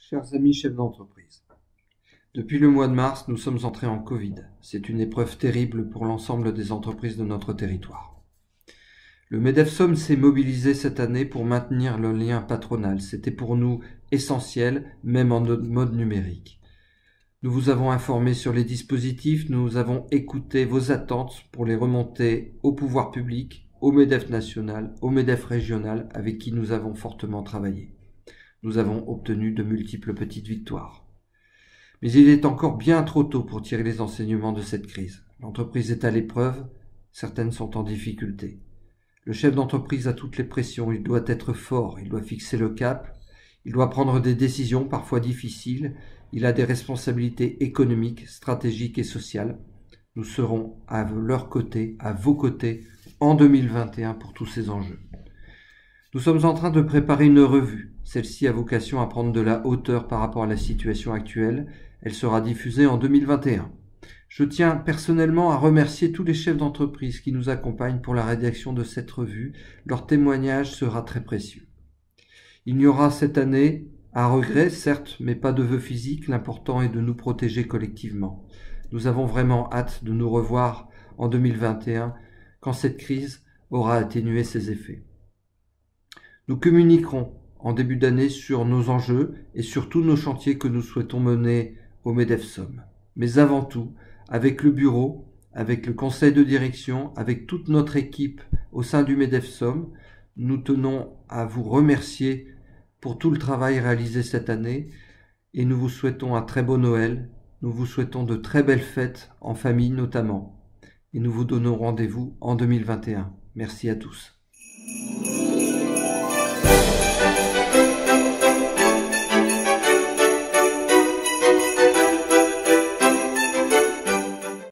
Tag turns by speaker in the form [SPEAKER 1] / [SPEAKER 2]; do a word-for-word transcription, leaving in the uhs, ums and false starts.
[SPEAKER 1] Chers amis chefs d'entreprise, depuis le mois de mars, nous sommes entrés en Covid. C'est une épreuve terrible pour l'ensemble des entreprises de notre territoire. Le MEDEF-Somme s'est mobilisé cette année pour maintenir le lien patronal. C'était pour nous essentiel, même en mode numérique. Nous vous avons informé sur les dispositifs, nous avons écouté vos attentes pour les remonter au pouvoir public, au MEDEF national, au MEDEF régional, avec qui nous avons fortement travaillé. Nous avons obtenu de multiples petites victoires. Mais il est encore bien trop tôt pour tirer les enseignements de cette crise. L'entreprise est à l'épreuve, certaines sont en difficulté. Le chef d'entreprise a toutes les pressions, il doit être fort, il doit fixer le cap, il doit prendre des décisions parfois difficiles, il a des responsabilités économiques, stratégiques et sociales. Nous serons à leur côté, à vos côtés, en deux mille vingt et un pour tous ces enjeux. Nous sommes en train de préparer une revue. Celle-ci a vocation à prendre de la hauteur par rapport à la situation actuelle. Elle sera diffusée en deux mille vingt et un. Je tiens personnellement à remercier tous les chefs d'entreprise qui nous accompagnent pour la rédaction de cette revue. Leur témoignage sera très précieux. Il y aura cette année, à regret certes, mais pas de vœux physiques. L'important est de nous protéger collectivement. Nous avons vraiment hâte de nous revoir en deux mille vingt et un quand cette crise aura atténué ses effets. Nous communiquerons en début d'année sur nos enjeux et sur tous nos chantiers que nous souhaitons mener au MEDEF-Somme. Mais avant tout, avec le bureau, avec le conseil de direction, avec toute notre équipe au sein du MEDEF-Somme, nous tenons à vous remercier pour tout le travail réalisé cette année et nous vous souhaitons un très beau Noël, nous vous souhaitons de très belles fêtes, en famille notamment, et nous vous donnons rendez-vous en deux mille vingt et un. Merci à tous.